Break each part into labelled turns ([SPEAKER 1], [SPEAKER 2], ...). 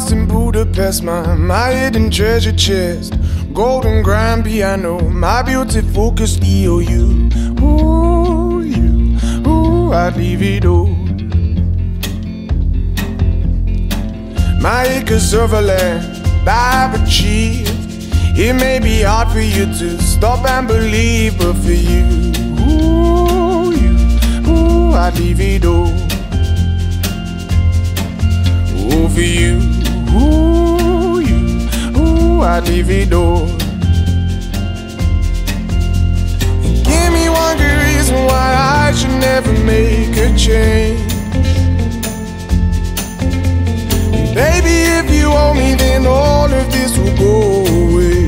[SPEAKER 1] house in Budapest, my hidden treasure chest, golden grand piano, my beauty focused EOU. Ooh, you, ooh, I'd leave it all. My acres of land I've achieved. It may be hard for you to stop and believe, but for you, ooh, I'd leave it all. Oh, for you, ooh, I'd leave it all. Give me one good reason why I should never make a change. Baby, if you owe me, then all of this will go away.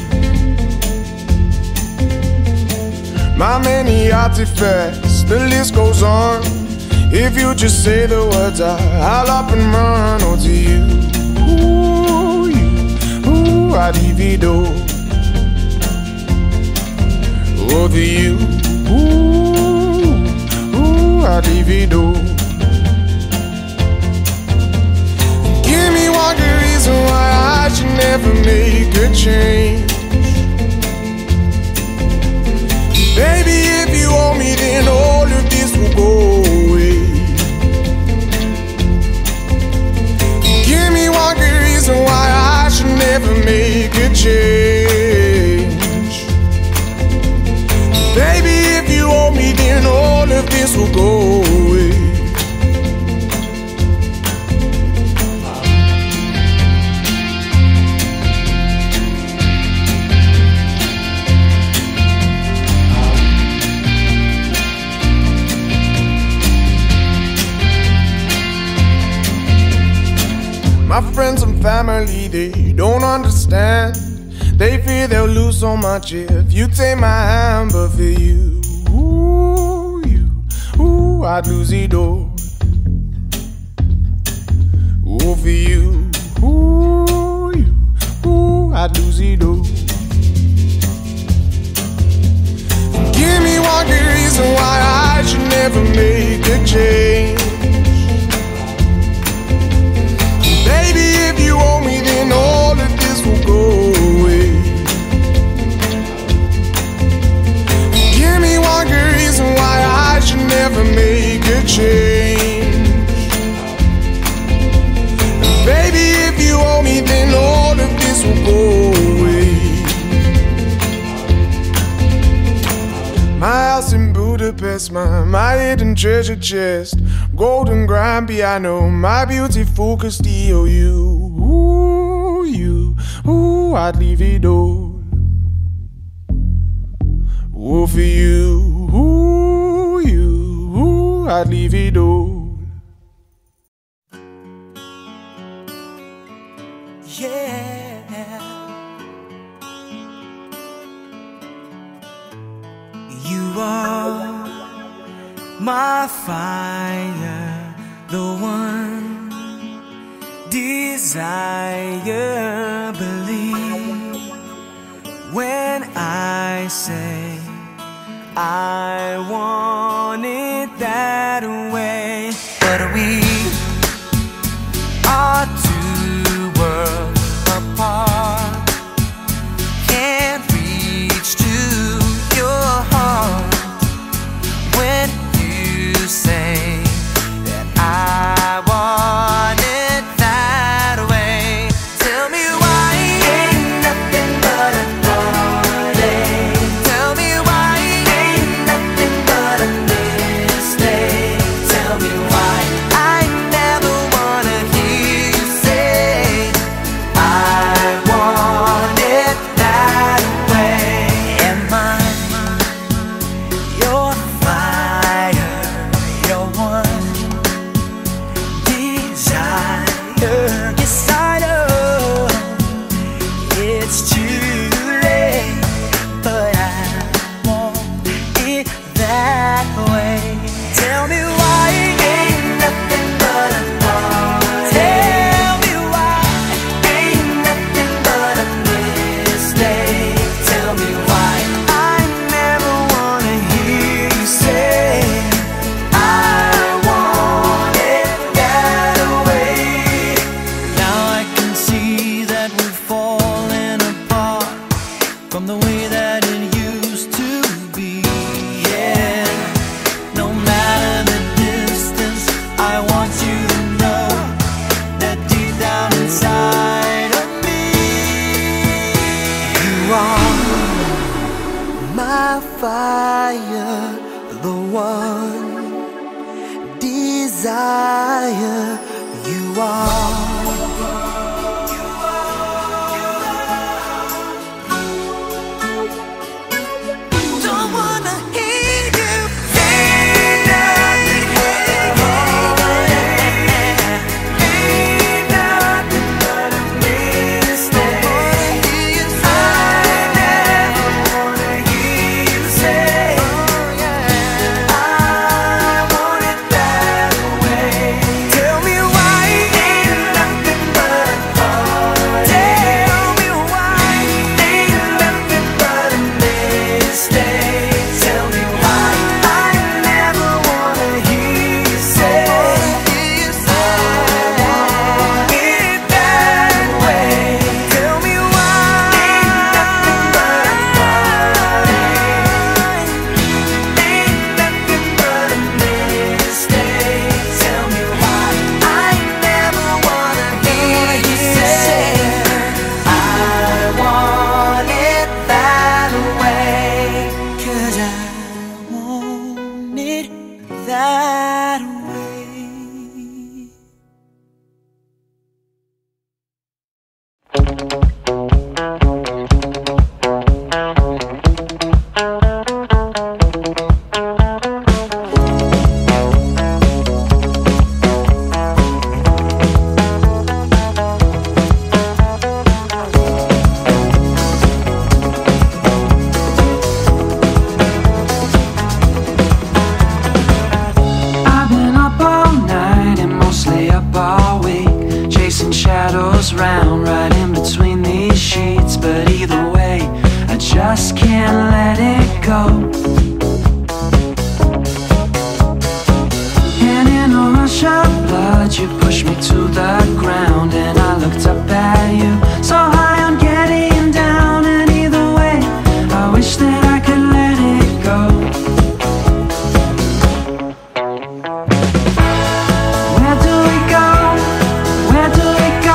[SPEAKER 1] My many artifacts, the list goes on. If you just say the words, I'll up and run. Oh, to you, ooh, I'd leave it all. Oh, to you, ooh, I'd leave it all. Give me one good reason why I should never make a change. Baby, if you owe me, then all of this will go away. Give me one good reason why I should never make a change. Baby, if you owe me, then all of this will go away. My friends and family, they don't understand. They fear they'll lose so much if you take my hand. But for you, ooh, I'd lose it all. Oh, for you, ooh, I'd lose it all. Give me one good reason why I should never make a change. Baby, if you owe me, then all of this will go away. Give me one good reason why I should never make a change. Baby, if you owe me, then all of this will go away. My house in Budapest, my hidden treasure chest, golden grand piano, my beauty focused EOU. Ooh, I'd leave it all. Oh, for you, ooh, I'd leave it all.
[SPEAKER 2] Yeah, you are my fire, the one desire. Believe when I say I want it that way. But we are two worlds apart, can't reach to your heart when you say that I want it that way. Tell me why ain't nothing but a heartache. Tell me why ain't nothing but a fire, the one desire you are.
[SPEAKER 3] Round right in between these sheets, but either way I just can't let it go. And in a rush of blood you pushed me to the ground, and I looked up at you, so high I'm getting down. And either way I wish that I could let it go. Where do we go? Where do we go?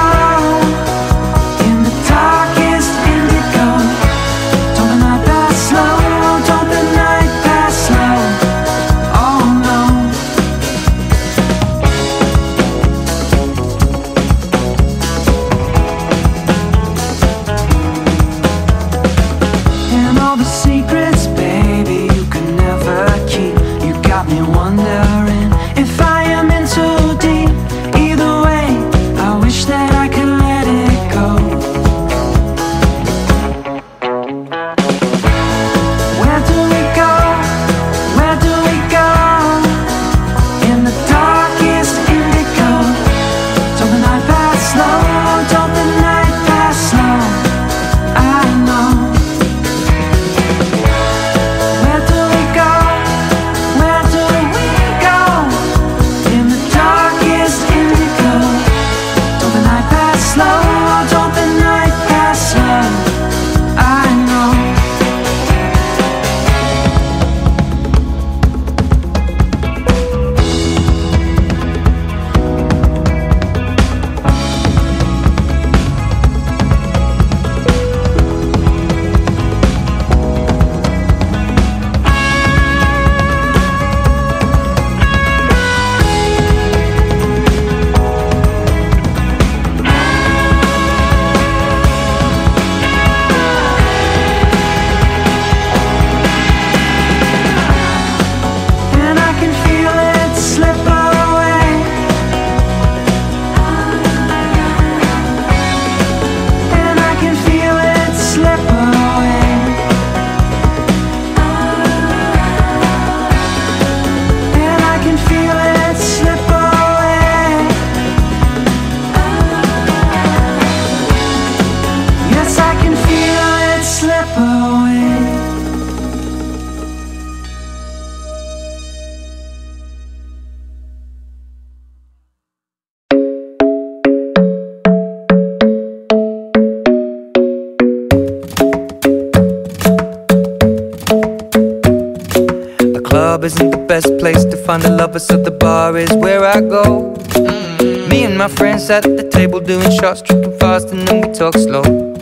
[SPEAKER 4] club isn't the best place to find a lover, so the bar is where I go. Me and my friends sat at the table doing shots, tripping fast, and then we talk slow.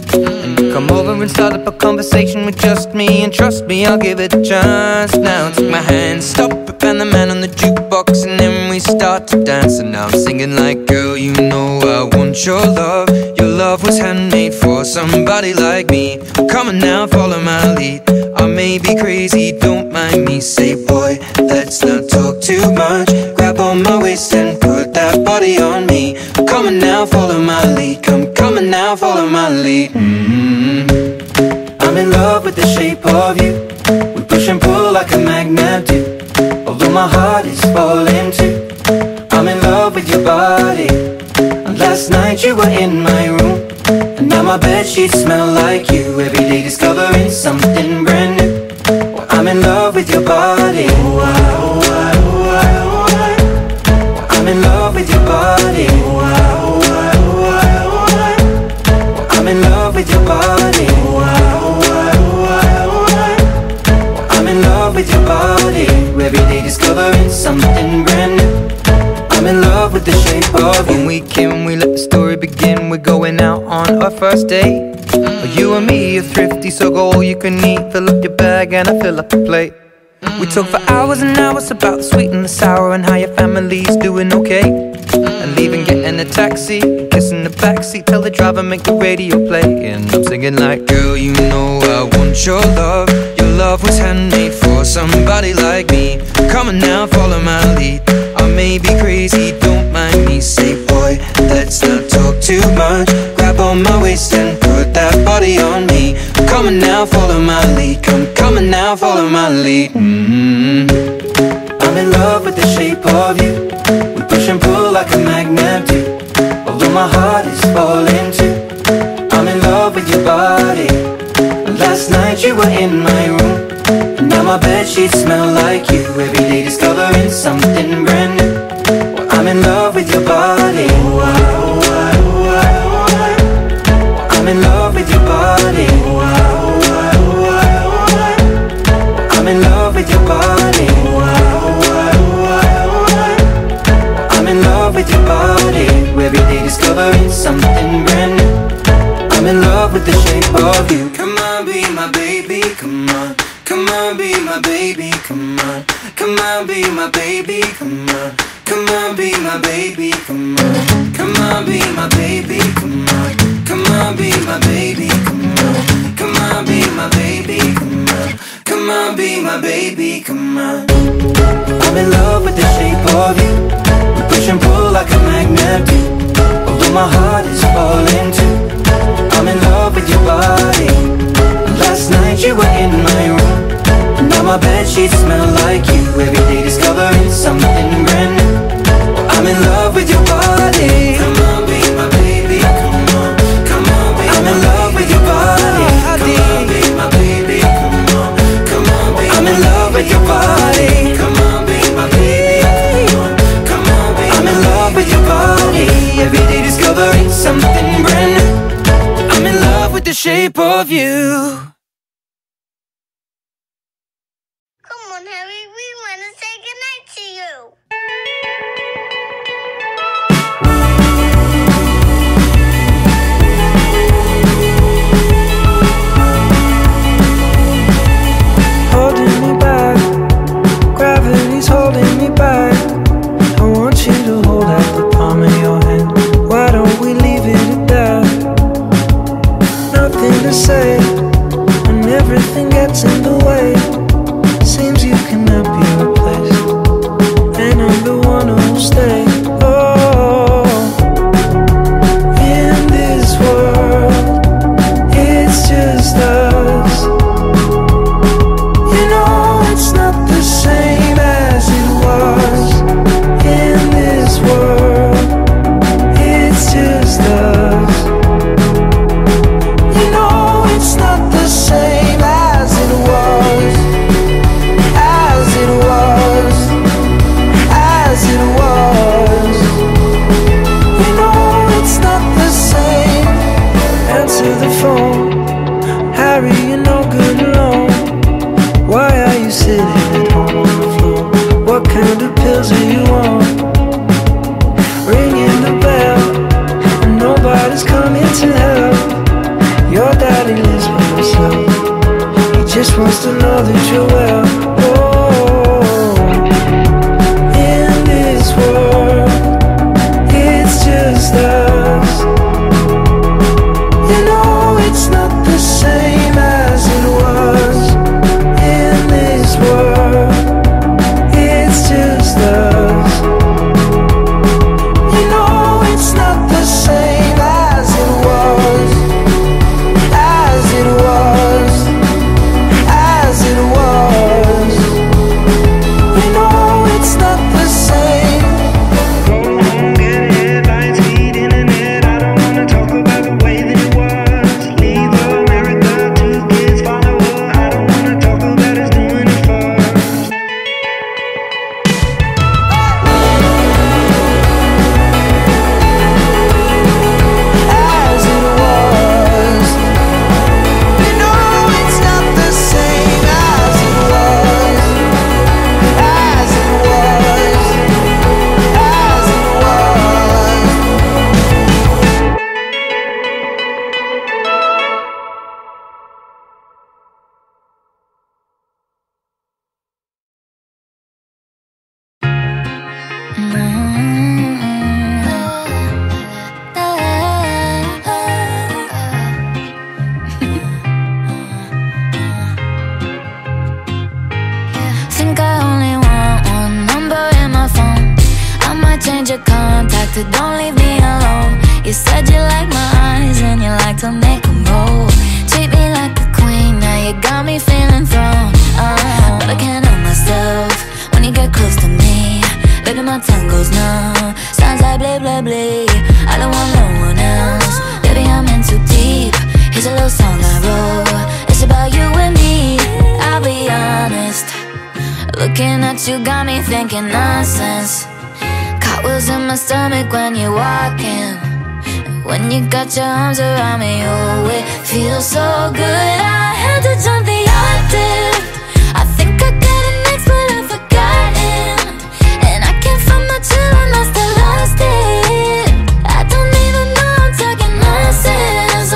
[SPEAKER 4] Come over and start up a conversation with just me, and trust me, I'll give it a chance. Now take my hand, stop it, and the man on the jukebox, and then we start to dance. And now I'm singing like, girl, you know I want your love. Your love was handmade for somebody like me. Come on now, follow my lead. I may be crazy, don't mind me. Say, boy, let's not talk too much. Grab on my waist and put that body on me. Come on now, follow my lead. Come on now, follow my lead. I'm in love with the shape of you. We push and pull like a magnet do. Although my heart is falling too, I'm in love with your body. And last night you were in my room, and now my bedsheets smell like you. Every day discovering something brand new. Well, I'm in love with your body. I'm in love with your body. I'm in love with your body. I'm in love with your body. Every day discovering something brand new. I'm in love with the shape of you. When we came, we let the story begin. We're going out on our first date. You and me are thrifty, so go all you can eat. Fill up your bag and I fill up the plate. We talk for hours and hours about the sweet and the sour, and how your family's doing okay. And leaving, getting a taxi, kissing the backseat, tell the driver make the radio play. And I'm singing like, girl, you know I want your love. Your love was handmade for somebody like me. Come on now, follow my lead. I may be crazy, don't mind me. Say, boy, let's not talk too much. Grab on my waist and put that body on me. Come on now, follow my lead. Come on now, follow my lead. I'm in love with the shape of you. We push and pull like a magnet do. Although my heart is falling too, I'm in love with your body. Last night you were in my room, and now my bedsheets smell like you. Every day discovering something brand new. Well, I'm in love with your body. I'm in love with your body. I'm in love with your body. I'm in love with your body. Every day discovering something brand new. I'm in love with the shape of you. Come on, be my baby, come on. Come on, be my baby, come on. Come on, be my baby, come on. Come on, be my baby, come on. Come on, be my baby, come on. Come on, be my baby, come on. Come on, be my baby, come on. Come on, be my baby, come on. I'm in love with the shape of you. We push and pull like a magnet do. Although my heart is falling too, I'm in love with your body. Last night you were in my room, and now my bedsheets smell like you. Every day discovering something brand new. I'm in love with your body. Come on, be my baby, come on. Come on, be I'm in love with your body. Come on, be my baby, come on. Come on, be I'm in love with your body. Come on, be my baby, come on. Come on, be I'm in love with your body. Every day discovering something brand new. I'm in love with the shape of you.
[SPEAKER 5] Come on, Harry, we want to say goodnight to you.
[SPEAKER 3] Holding me back, gravity's holding me back. I want you to hold out the palm of your hand. Why don't we leave it at that? Nothing to say when everything gets in the way. Seems you cannot be replaced, and I'm the one who'll stay. Oh, in this world, it's just us. You know it's not the same as it was. In this world, it's just us. You know it's not the same as it was. As it was. As it was. You know it's not the same. Answer the phone. Harry, you're no good alone. Why are you sitting at home on the floor? What kind of pills are you on? Ringing the bell, and nobody's coming to help. Your dad supposed to know that you're well. Oh, in this world, it's just us. You know it's not the same as it was. In this world, it's just us. You know it's not the same as it was. As it was. As it was. You know it's not the same.
[SPEAKER 6] Go home, get headlines, feed internet. I don't wanna talk about the way that it was. Leave America, 2 kids follow her. I don't wanna talk about us doing it first.
[SPEAKER 2] As it was. You know it's not the same as it was. As it was. As it was.
[SPEAKER 7] Think I only want one number in my phone. I might change your contact, but don't leave me alone. You said you like my eyes and you like to make them roll. Treat me like a queen, now you got me feeling thrown. But I can't help myself when you get close to me. Baby, my tongue goes numb, sounds like blah blah blah. I don't want no one else, baby, I'm in too deep. Here's a little song I wrote, it's about you and me. I'll be honest, looking at you got me thinking nonsense. Cartwheels in my stomach when you're walking. When you got your arms around me, oh, it feels so good. I had to jump the octave. I think I got an ex, but I've forgotten. And I can't find my chill and I still lost it. I don't even know I'm talking nonsense.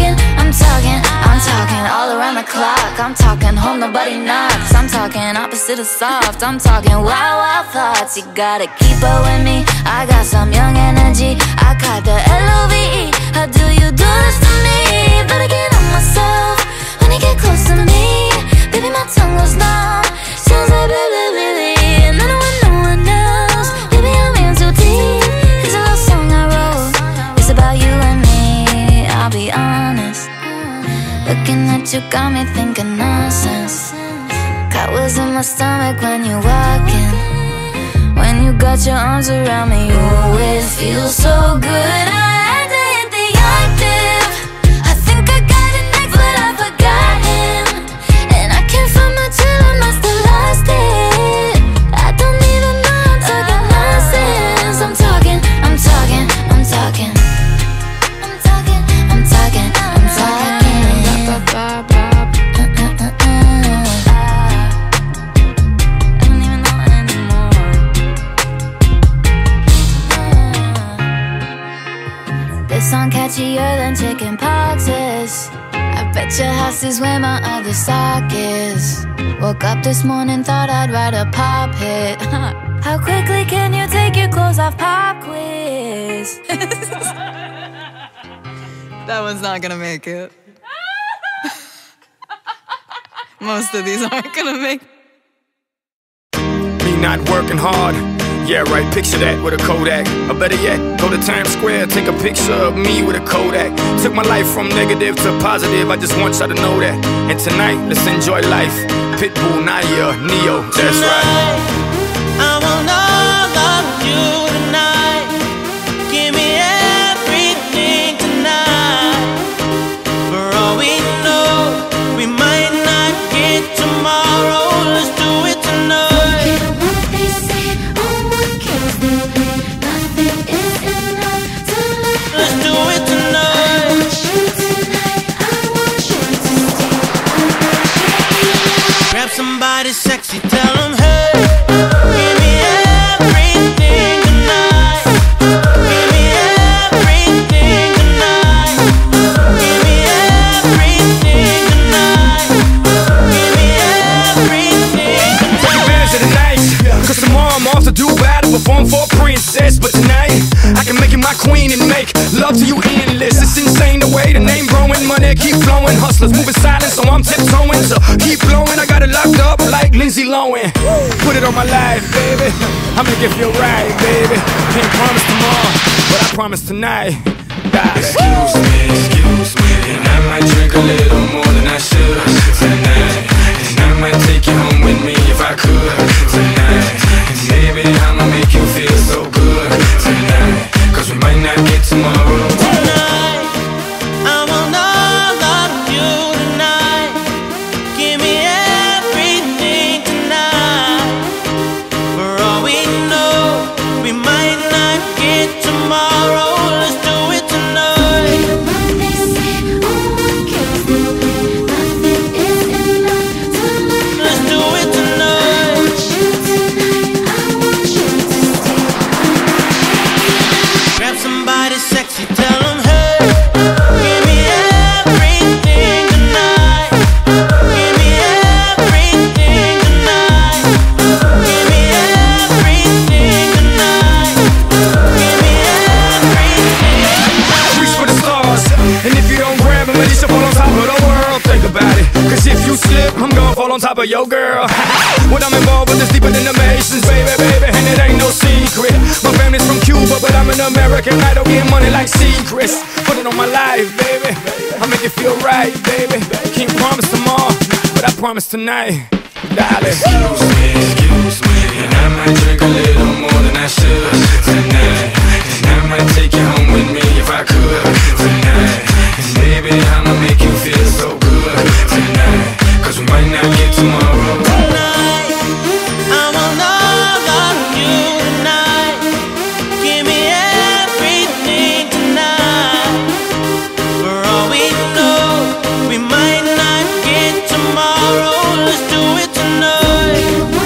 [SPEAKER 7] I'm talking all around the clock. I'm talking home, nobody knocks. I'm talking opposite of soft. I'm talking wild, wild thoughts. You gotta keep up with me. I got some young energy. I caught the LOVE. How do you do this to me? But I can't help myself when you get close to me. Baby, my tongue goes numb, sounds like blah blah blah. And I don't want no one else. Baby, I'm in too deep. Here's a little song I wrote, it's about you and me. I'll be honest, looking at you got me thinking nonsense. Cartwheels in my stomach when you're walking. When you got your arms around me, oh, it feels so good. I had to hit the octave. I think I got an ex, but I've forgotten. And I can't find my chill and I still lost it. I don't even know I'm talking nonsense. I'm talking. This song catchier than chicken poxes. I bet your house is where my other sock is. Woke up this morning, thought I'd write a pop hit. How quickly can you take your clothes off? Pop quiz.
[SPEAKER 8] That one's not gonna make it. Most of these aren't gonna make it.
[SPEAKER 1] Me not working hard, yeah right, picture that with a Kodak. Or better yet, go to Times Square, take a picture of me with a Kodak. Took my life from negative to positive, I just want y'all to know that. And tonight, let's enjoy life. Pitbull, Naya, Neo, that's right.
[SPEAKER 9] I want all of you tonight. Give me everything tonight. For all we know, we might not get tomorrow. Let's do it tonight. Let's do it tonight. Grab somebody sexy, tell them hey. Give me everything tonight. Give me everything tonight. Give me everything tonight. Give me
[SPEAKER 1] my queen and make love to you endless. It's insane the way the name growing, money keep flowing. Hustlers moving silent, so I'm tiptoeing. So keep blowing, I got it locked up like Lindsay Lohan. Put it on my life, baby. I'm gonna give you a ride, baby. Can't promise tomorrow, but I promise tonight.
[SPEAKER 10] Excuse me, and I might drink a little more than I should tonight. And I might take you home with me if I could tonight. And maybe I'ma make you feel so good tonight, 'cause we might not get tomorrow.
[SPEAKER 9] Tonight, I want all of you tonight. Give me everything tonight. For all we know, we might not get tomorrow. Let's do it tonight. Let's do it tonight. Grab somebody sexy, tell them, hey, give me everything tonight. Give me everything tonight. Give me everything tonight. Give me everything tonight.
[SPEAKER 1] Reach for the stars, and if you don't grab them, at least you fall on top of the world. Think about it, 'cause if you slip, I'm gonna fall on top of your girl. What I'm involved with is deeper than the Masons, baby, and it ain't no secret. My family's from Cuba, but I'm an American idol, getting money like secrets. Put it on my life, baby. I'll make it feel right, baby. Can't promise tomorrow, but I promise tonight, darling.
[SPEAKER 10] Excuse me, and I might drink a little more than I should tonight. And I might take you home with me if I could tonight. And maybe I'ma make you feel so good tonight, 'cause we might not get tomorrow.
[SPEAKER 9] Tonight, I want all of you tonight. Give me everything tonight. For all we know, we might not get tomorrow. Let's do it tonight.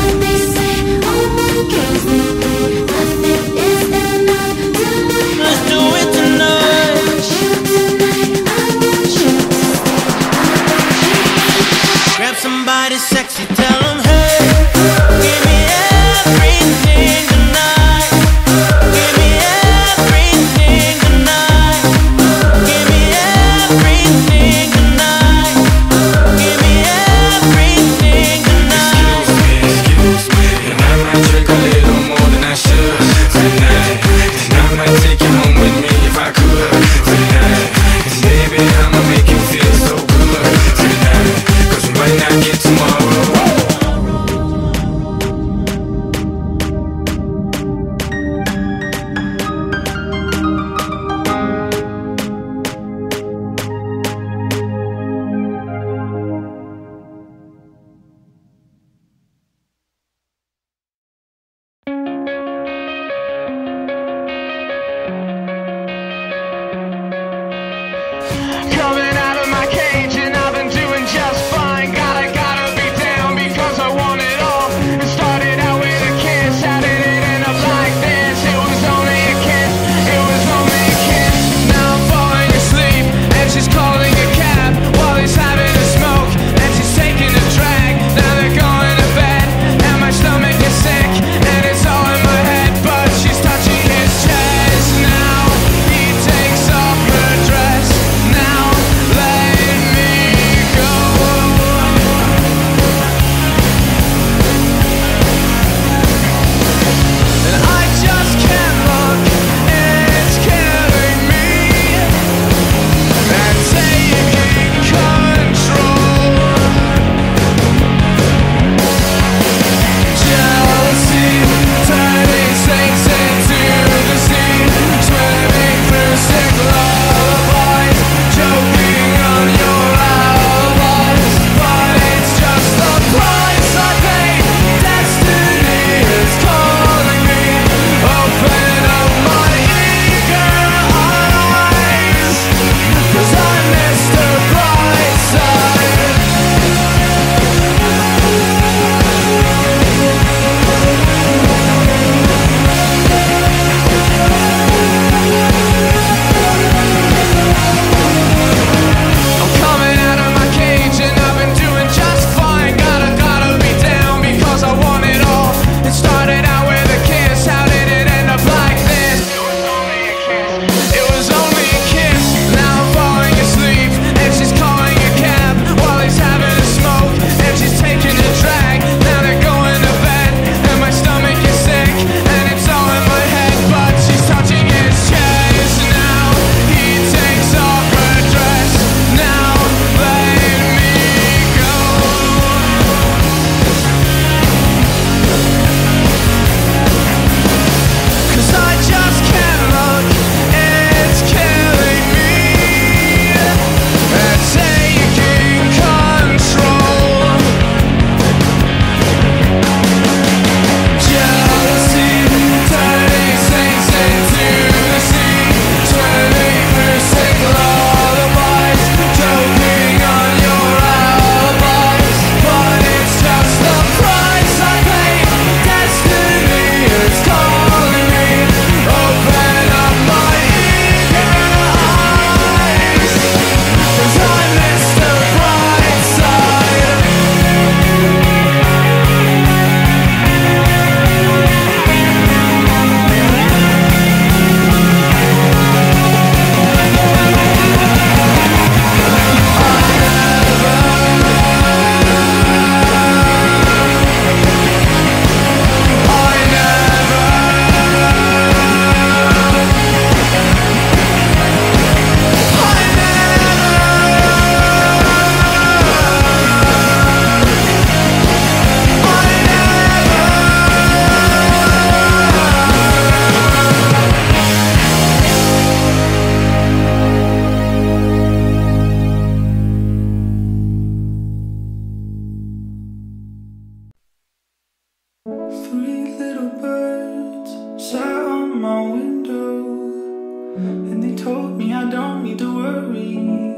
[SPEAKER 11] Three little birds sat on my window, and they told me I don't need to worry.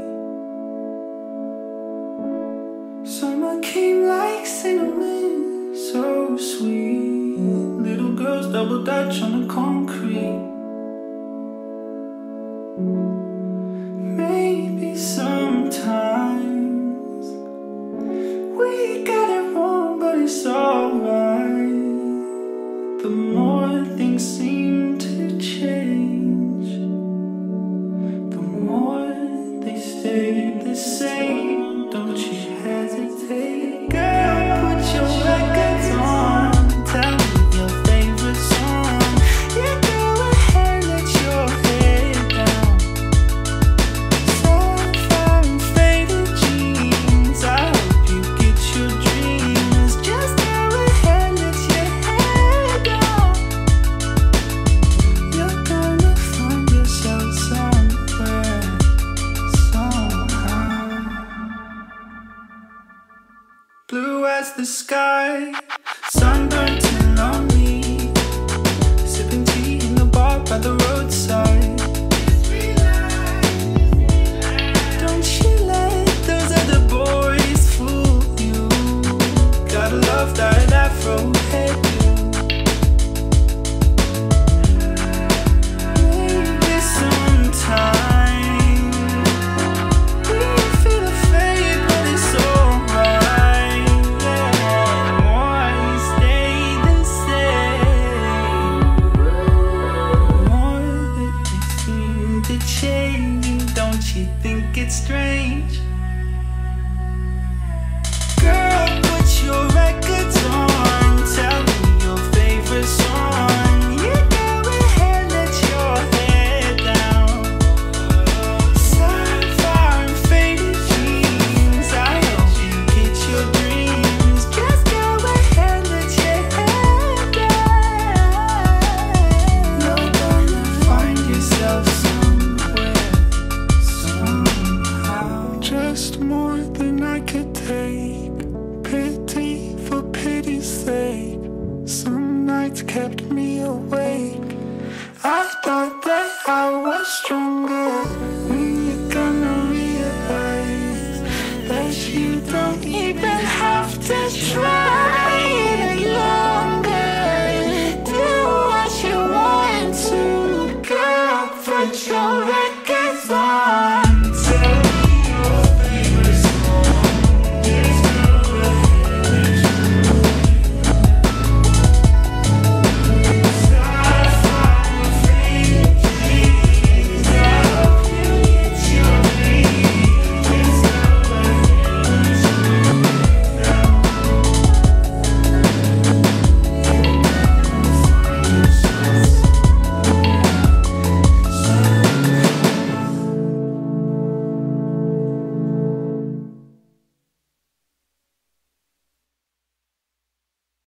[SPEAKER 11] Summer came like cinnamon, so sweet. Little girls double dutch on the concrete. Maybe sometimes we got it wrong, but it's alright. The more things seem to change, the more they stay the same. Don't you hesitate, girl, put your records on. Tell me your favorite song. Yeah, go ahead, let your head down. Sapphire and faded jeans, I hope you get your dreams. Just go ahead, let your head down. You're gonna find yourself somewhere, somehow. Blue as the sky, sunburned and lonely, sipping tea in the bar by the roadside. Don't you let those other boys fool you. Gotta love that afro hairdo. Maybe sometime we feel the fade, but it's alright. Yeah, more you stay the same, more that they seem to change. Don't you think it's strange? Girl, put your records on. Tell me your favorite song. You go ahead, let your head down. Sapphire and faded jeans, I hope you get your dreams. Just go ahead, let your head down. You're gonna find yourself somewhere, somehow. Just more than I could take. Pity for pity's sake. Some nights kept me awake. I thought that I was stronger. When you're gonna realize that you don't even have to try.